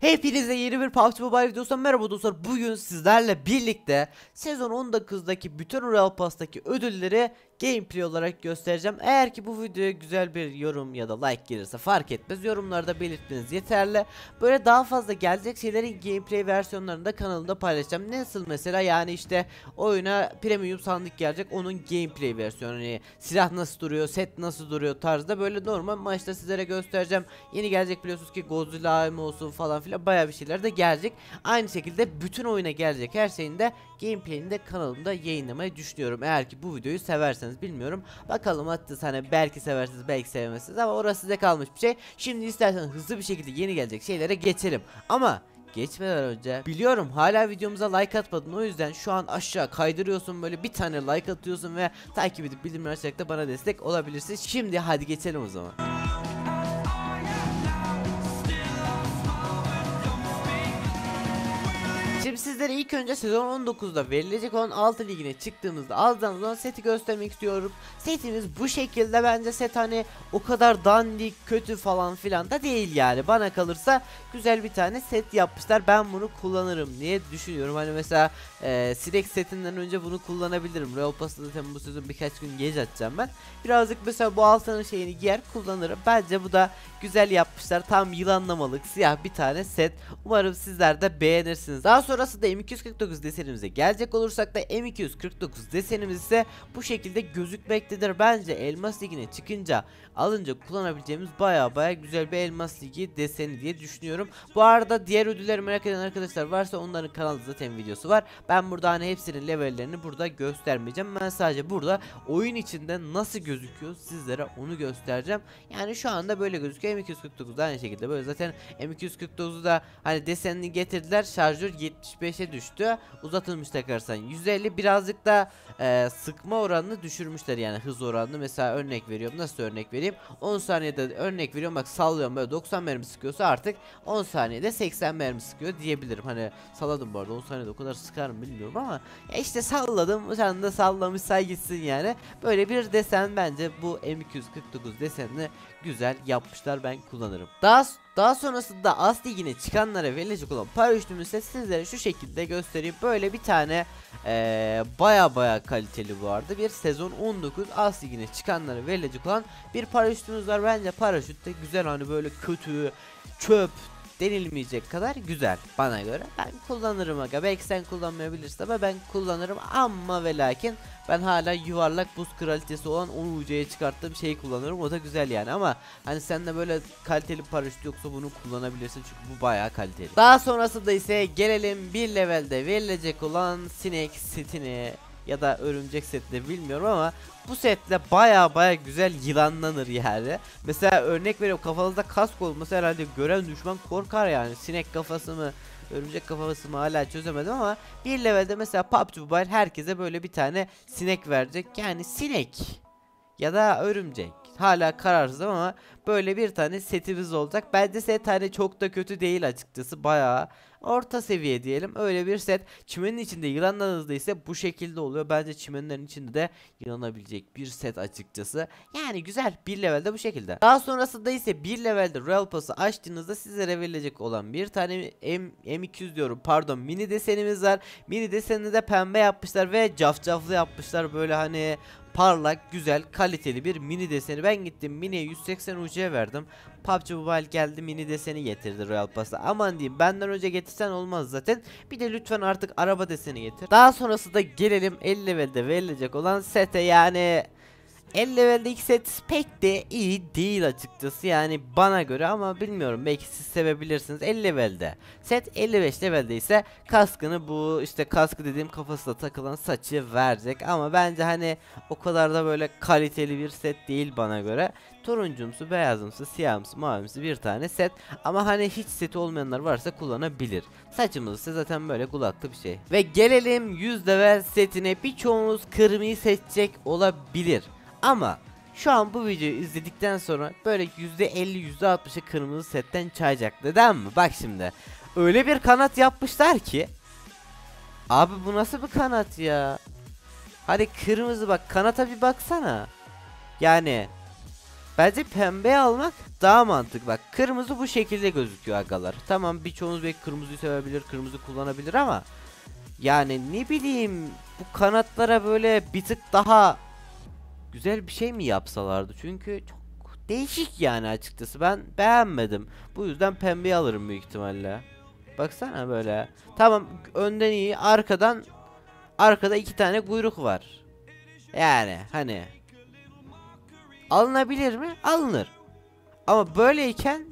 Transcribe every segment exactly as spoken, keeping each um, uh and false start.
Hepinize yeni bir P U B G Mobile videosundan merhaba dostlar. Bugün sizlerle birlikte sezon on dokuzdaki bütün Royal Pass'taki ödülleri gameplay olarak göstereceğim. Eğer ki bu videoya güzel bir yorum ya da like gelirse fark etmez, yorumlarda belirtmeniz yeterli. Böyle daha fazla gelecek şeylerin gameplay versiyonlarını da kanalımda paylaşacağım. Nasıl mesela, yani işte oyuna premium sandık gelecek, onun gameplay versiyonu, hani silah nasıl duruyor, set nasıl duruyor tarzda böyle normal maçta sizlere göstereceğim. Yeni gelecek biliyorsunuz ki Godzilla mı olsun falan filan, bayağı bir şeyler de gelecek. Aynı şekilde bütün oyuna gelecek her şeyin de gameplay'ini de kanalımda yayınlamayı düşünüyorum. Eğer ki bu videoyu severseniz, bilmiyorum. Bakalım, hatta hani belki seversiniz belki sevmezsiniz ama orası size kalmış bir şey. Şimdi isterseniz hızlı bir şekilde yeni gelecek şeylere geçelim. Ama geçmeden önce, biliyorum hala videomuza like atmadın, o yüzden şu an aşağı kaydırıyorsun, böyle bir tane like atıyorsun ve takip edip bildirimleri açarak da bana destek olabilirsin. Şimdi hadi geçelim o zaman. Şimdi sizlere ilk önce sezon on dokuzda verilecek olan altı ligine çıktığımızda aldığımız zaman seti göstermek istiyorum. Setimiz bu şekilde. Bence set hani o kadar dandik, kötü falan filan da değil yani. Bana kalırsa güzel bir tane set yapmışlar. Ben bunu kullanırım diye düşünüyorum. Hani mesela e, Silex setinden önce bunu kullanabilirim. Royal Pass'ta zaten bu sezon birkaç gün geç atacağım ben. Birazcık mesela bu altının şeyini giyer kullanırım. Bence bu da güzel yapmışlar. Tam yılanlamalık siyah bir tane set. Umarım sizler de beğenirsiniz. Daha sonrası da M iki yüz kırk dokuz desenimize gelecek olursak da M iki yüz kırk dokuz desenimiz ise bu şekilde gözükmektedir. Bence Elmas Ligi'ne çıkınca, alınca kullanabileceğimiz baya baya güzel bir Elmas Ligi deseni diye düşünüyorum. Bu arada diğer ödülleri merak eden arkadaşlar varsa onların kanalda zaten videosu var. Ben burada hani hepsinin levellerini burada göstermeyeceğim. Ben sadece burada oyun içinde nasıl gözüküyor sizlere onu göstereceğim. Yani şu anda böyle gözüküyor. M iki yüz kırk dokuz da aynı şekilde böyle. Zaten M iki yüz kırk dokuzu da hani desenini getirdiler. Şarjör yetmiş beşe düştü. Uzatılmış takarsan yüz elli. Birazcık da e, sıkma oranını düşürmüşler, yani hız oranını. Mesela örnek veriyorum. Nasıl örnek vereyim? on saniyede örnek veriyorum. Bak sallıyorum, böyle doksan mermi sıkıyorsa artık on saniyede seksen mermi sıkıyor diyebilirim. Hani salladım bu arada, on saniyede o kadar sıkar mı bilmiyorum ama ya işte salladım. Sen de sallamış say gitsin yani. Böyle bir desen, bence bu M iki yüz kırk dokuz desenini güzel yapmışlar, ben kullanırım. Daha daha sonrasında As Ligi'ne çıkanlara verilecek olan paraşütümü ise sizlere şu şekilde göstereyim. Böyle bir tane ee, baya baya kaliteli bu arada bir sezon on dokuz As Ligi'ne çıkanlara verilecek olan bir paraşütümüz var. Bence paraşüt de güzel, hani böyle kötü, çöp denilmeyecek kadar güzel bana göre. Ben kullanırım aga. Belki sen kullanmayabilirsin ama ben kullanırım, ama ve lakin ben hala yuvarlak buz kraliçesi olan on U C'ye çıkarttığım şeyi kullanıyorum. O da güzel yani, ama hani sen de böyle kaliteli paraşüt yoksa bunu kullanabilirsin çünkü bu bayağı kaliteli. Daha sonrasında ise gelelim bir levelde verilecek olan sinek setine ya da örümcek setine, bilmiyorum ama bu setle baya baya güzel yılanlanır yani. Mesela örnek veriyorum, kafanızda kask olması herhalde gören düşman korkar yani. Sinek kafası mı, örümcek kafası mı hala çözemedim ama bir levelde mesela P U B G Mobile herkese böyle bir tane sinek verecek. Yani sinek ya da örümcek, hala kararsızım ama böyle bir tane setimiz olacak. Bence set hani çok da kötü değil açıkçası, bayağı orta seviye diyelim, öyle bir set. Çimenin içinde yılanlarınızda ise bu şekilde oluyor. Bence çimenlerin içinde de yılanabilecek bir set açıkçası. Yani güzel, bir levelde bu şekilde. Daha sonrasında ise bir levelde Royal Pass'ı açtığınızda sizlere verilecek olan bir tane M, M iki yüz diyorum pardon mini desenimiz var. Mini desenini de pembe yapmışlar ve cafcaflı yapmışlar, böyle hani parlak, güzel, kaliteli bir mini deseni. Ben gittim miniye yüz seksen U C verdim. P U B G Mobile geldi mini deseni getirdi Royal Pass'a. Aman diyeyim, benden önce getirsen olmaz zaten. Bir de lütfen artık araba deseni getir. Daha sonrasında gelelim elli levelde verilecek olan sete. Yani elli leveldeki set pek de iyi değil açıkçası yani bana göre, ama bilmiyorum, belki siz sevebilirsiniz. elli levelde set, elli beş levelde ise kaskını, bu işte kaskı dediğim kafasına takılan saçı verecek, ama bence hani o kadar da böyle kaliteli bir set değil bana göre. Turuncumsu, beyazımsı, siyahımsı, mavimsi bir tane set, ama hani hiç seti olmayanlar varsa kullanabilir. Saçımız ise zaten böyle kulaklı bir şey. Ve gelelim yüz level setine. Birçoğunuz kırmızıyı seçecek olabilir. Ama şu an bu videoyu izledikten sonra böyle yüzde elli yüzde altmışı kırmızı setten çayacak. Neden mi? Bak şimdi. Öyle bir kanat yapmışlar ki. Abi bu nasıl bir kanat ya? Hadi kırmızı, bak kanata bir baksana. Yani Bence pembe almak daha mantıklı. Bak kırmızı bu şekilde gözüküyor agalar. Tamam birçoğunuz belki kırmızıyı sevebilir, kırmızı kullanabilir ama yani ne bileyim bu kanatlara böyle bir tık daha güzel bir şey mi yapsalardı? Çünkü çok değişik yani açıkçası. Ben beğenmedim. Bu yüzden pembeyi alırım büyük ihtimalle. Baksana böyle. Tamam önden iyi, arkadan arkada iki tane kuyruk var. Yani hani alınabilir mi? Alınır. Ama böyleyken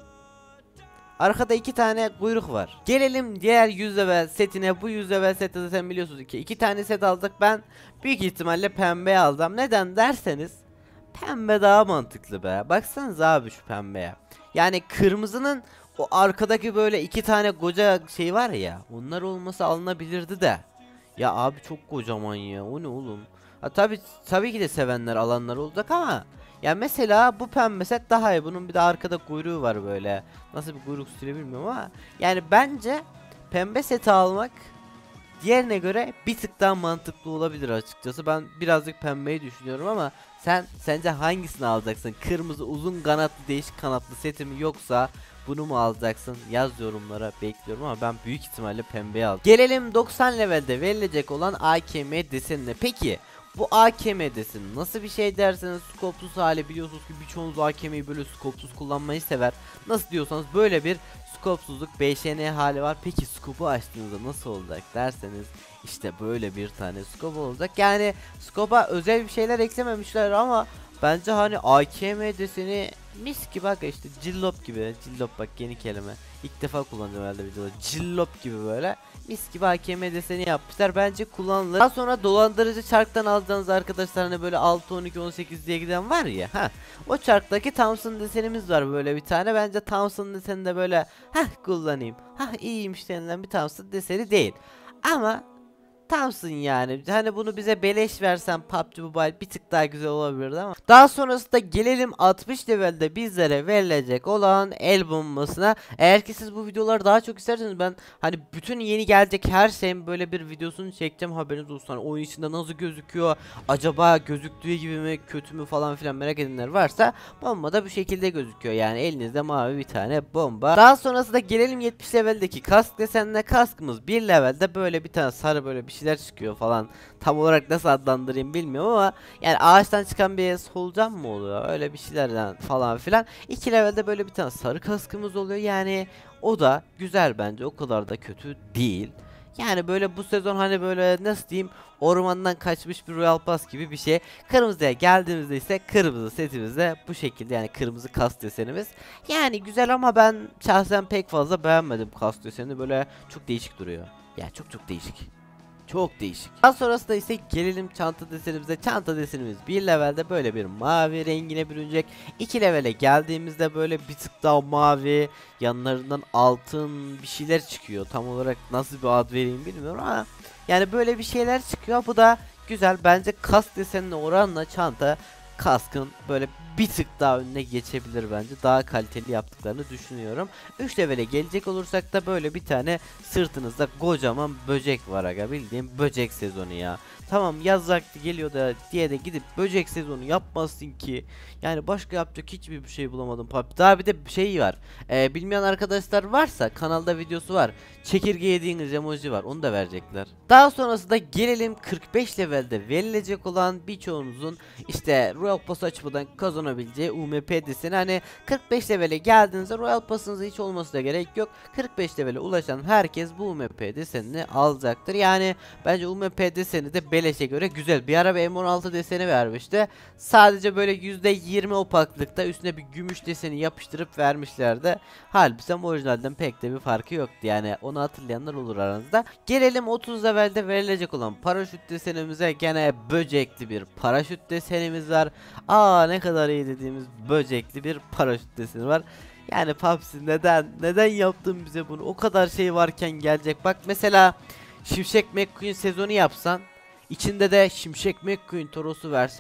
arkada iki tane kuyruk var. Gelelim diğer yüz level setine. Bu yüz level sette zaten biliyorsunuz ki iki tane set aldık. Ben büyük ihtimalle pembe aldım. Neden derseniz pembe daha mantıklı be. Baksanıza abi şu pembeye. Yani kırmızının o arkadaki böyle iki tane koca şey var ya. Onlar olmasa alınabilirdi de. Ya abi çok kocaman ya. O ne oğlum? Ha tabi tabii ki de sevenler alanlar olacak ama ya mesela bu pembe set daha iyi. Bunun bir de arkada kuyruğu var böyle. Nasıl bir kuyruk stili bilmiyorum ama yani bence pembe seti almak diğerine göre bir tık daha mantıklı olabilir açıkçası. Ben birazcık pembeyi düşünüyorum ama sen sence hangisini alacaksın? Kırmızı uzun kanatlı değişik kanatlı seti mi yoksa bunu mu alacaksın? Yaz yorumlara, bekliyorum ama ben büyük ihtimalle pembeyi aldım. Gelelim doksan levelde verilecek olan A K M desenine. Peki bu A K M deseni nasıl bir şey derseniz, skopsuz hali, biliyorsunuz ki birçoğunuz A K M'yi böyle skopsuz kullanmayı sever. Nasıl diyorsanız böyle bir skopsuzluk B Ş N hali var. Peki skopu açtığınızda nasıl olacak derseniz işte böyle bir tane skop olacak. Yani skopa özel bir şeyler eklememişler ama bence hani A K M deseni mis gibi, bak işte cillop gibi. Cillop bak yeni kelime. İlk defa kullanacağım herhalde videoda. Cillop gibi böyle. Mis gibi A K M deseni yapmışlar. Bence kullanılır. Daha sonra dolandırıcı çarktan alacağınız arkadaşlar hani böyle altı on iki on sekiz diye giden var ya. Ha. O çarktaki Thompson desenimiz var böyle bir tane. Bence Thompson deseni de böyle hah kullanayım. Hah iyiymiş denilen bir Thompson deseni değil. Ama Thompson yani. Hani bunu bize beleş versen P U B G Mobile bir tık daha güzel olabilirdi ama. Daha sonrasında gelelim altmış levelde bizlere verilecek olan el bombasına. Eğer ki siz bu videoları daha çok isterseniz ben hani bütün yeni gelecek her şeyin böyle bir videosunu çekeceğim, haberiniz olsun. Hani oyun içinde nasıl gözüküyor, acaba gözüktüğü gibi mi kötü mü falan filan merak edenler varsa bomba da bu şekilde gözüküyor. Yani elinizde mavi bir tane bomba. Daha sonrasında gelelim yetmiş leveldeki kask desenine. Kaskımız bir levelde böyle bir tane sarı böyle bir şeyler çıkıyor falan. Tam olarak nasıl adlandırayım bilmiyorum ama yani ağaçtan çıkan bir solucan mı oluyor? Öyle bir şeylerden falan filan. iki levelde böyle bir tane sarı kaskımız oluyor. Yani o da güzel bence. O kadar da kötü değil. Yani böyle bu sezon hani böyle nasıl diyeyim, ormandan kaçmış bir Royal Pass gibi bir şey. Kırmızıya geldiğimizde ise kırmızı setimizde bu şekilde, yani kırmızı kask desenimiz. Yani güzel ama ben şahsen pek fazla beğenmedim kask desenini. Böyle çok değişik duruyor. Yani çok çok değişik. Çok değişik. Daha sonrasında ise gelelim çanta desenimize. Çanta desenimiz bir levelde böyle bir mavi rengine bürünecek. iki levele geldiğimizde böyle bir tık daha mavi, yanlarından altın bir şeyler çıkıyor. Tam olarak nasıl bir ad vereyim bilmiyorum ama yani böyle bir şeyler çıkıyor. Bu da güzel. Bence kask desenine oranla çanta kaskın böyle bir tık daha önüne geçebilir bence. Daha kaliteli yaptıklarını düşünüyorum. üç levele gelecek olursak da böyle bir tane sırtınızda kocaman böcek var aga, bildiğim böcek sezonu ya. Tamam yaz vakti geliyor da diye de gidip böcek sezonu yapmazsın ki. Yani başka yapacak hiçbir bir şey bulamadım. Daha bir de şey var. Ee, bilmeyen arkadaşlar varsa kanalda videosu var. Çekirge yediğiniz emoji var. Onu da verecekler. Daha sonrasında gelelim kırk beş levelde verilecek olan birçoğunuzun işte Royal Pass açmadan kazanabileceği U M P deseni. Hani kırk beş levele geldiğinizde Royal Pass'ınıza hiç olması da gerek yok. kırk beş levele ulaşan herkes bu U M P desenini alacaktır. Yani bence U M P deseni de beleşe göre güzel. Bir ara bir M on altı deseni vermişti. Sadece böyle yüzde yirmi opaklıkta üstüne bir gümüş deseni yapıştırıp vermişlerdi. Halbuki orijinalden pek de bir farkı yoktu. Yani onu hatırlayanlar olur aranızda. Gelelim otuz levelde verilecek olan paraşüt desenimize. Gene böcekli bir paraşüt desenimiz var. Aa ne kadar iyi dediğimiz böcekli bir paraşüt deseni var. Yani P U B G neden neden yaptın bize bunu? O kadar şey varken gelecek. Bak mesela Şimşek McQueen sezonu yapsan, içinde de Şimşek McQueen Toros'u versen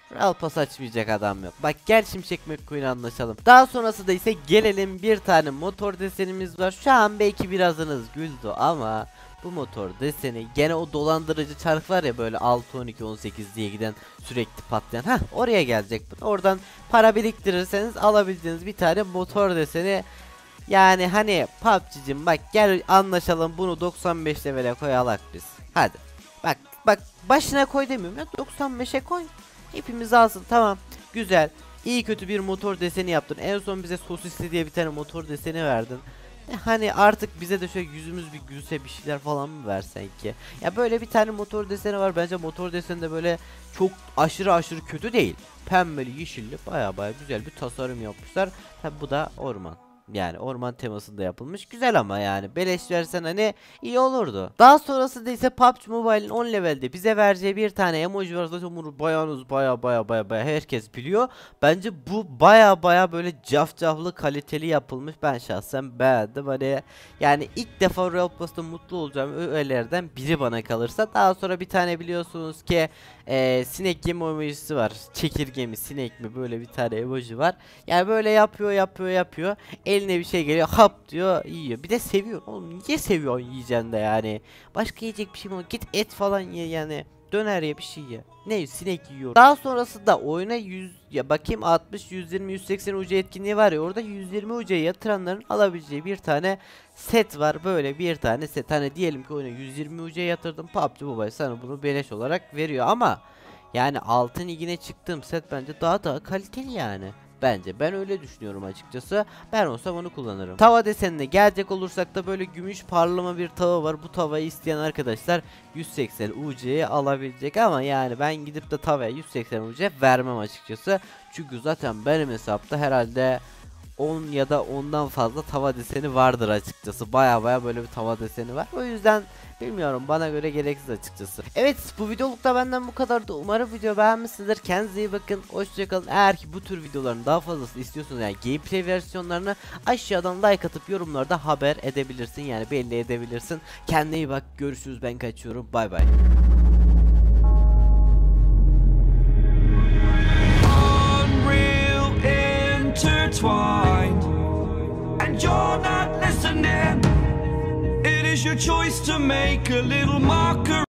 Royal Pass açmayacak adam yok. Bak gel Şimşek McQueen anlaşalım. Daha sonrası da ise gelelim, bir tane motor desenimiz var. Şu an belki birazınız güldü ama bu motor deseni gene o dolandırıcı çark var ya, böyle altı on iki on sekiz diye giden, sürekli patlayan. Hah, oraya gelecek. Oradan para biriktirirseniz alabileceğiniz bir tane motor deseni. Yani hani P U B G'cim bak gel anlaşalım, bunu doksan beş levele koyalak biz. Hadi. Bak bak başına koy demiyorum ya, doksan beşe koy. Hepimiz alsın, tamam. Güzel. İyi kötü bir motor deseni yaptın. En son bize sosisli diye bir tane motor deseni verdin. E hani artık bize de şöyle yüzümüz bir gülse, bir şeyler falan mı versen ki? Ya böyle bir tane motor deseni var. Bence motor deseni de böyle çok aşırı aşırı kötü değil. Pembeli, yeşilli, baya baya güzel bir tasarım yapmışlar. Tabi bu da orman. Yani orman temasında yapılmış, güzel ama yani beleş versen hani iyi olurdu. Daha sonrasında ise P U B G Mobile'in on levelde bize vereceği bir tane emoji var. Zaten bunu bayanız baya baya baya baya herkes biliyor. Bence bu baya baya böyle cafcaflı, kaliteli yapılmış. Ben şahsen beğendim. Hani yani ilk defa Royal Pass'ta mutlu olacağım öğelerden biri bana kalırsa. Daha sonra bir tane biliyorsunuz ki ee, sinek yemi emojisi var. Çekirge mi sinek mi, böyle bir tane emoji var. Yani böyle yapıyor yapıyor yapıyor. Eline bir şey geliyor, hap diyor, yiyor. Bir de seviyor. Oğlum niye seviyorsun yiyeceksin de yani? Başka yiyecek bir şey mi var? Git et falan ye yani. Döner ye, bir şey ye. Ne, sinek yiyor. Daha sonrasında oyuna yüz ya bakayım altmış, yüz yirmi, yüz seksen U C etkinliği var ya, orada yüz yirmi U C'ye yatıranların alabileceği bir tane set var. Böyle bir tane set. Hani diyelim ki oyuna yüz yirmi U C yatırdım, P U B G Mobile sana bunu beleş olarak veriyor ama yani altın ligine çıktığım set bence daha daha kaliteli yani. Bence ben öyle düşünüyorum açıkçası. Ben olsam onu kullanırım. Tava desenine gelecek olursak da böyle gümüş parlama bir tava var. Bu tavayı isteyen arkadaşlar yüz seksen U C'ye alabilecek ama yani ben gidip de tavaya yüz seksen U C vermem açıkçası. Çünkü zaten benim hesapta herhalde on ya da ondan fazla tava deseni vardır açıkçası. Baya baya böyle bir tava deseni var. O yüzden bilmiyorum, bana göre gereksiz açıkçası. Evet, bu videolukta benden bu kadardı. Umarım video beğenmişsinizdir. Kendinize iyi bakın. Hoşçakalın. Eğer ki bu tür videoların daha fazlasını istiyorsanız, yani gameplay versiyonlarını, aşağıdan like atıp yorumlarda haber edebilirsin. Yani belli edebilirsin. Kendine iyi bak. Görüşürüz. Ben kaçıyorum. Bay bay. Intertwined, and you're not listening. It is your choice to make a little mockery.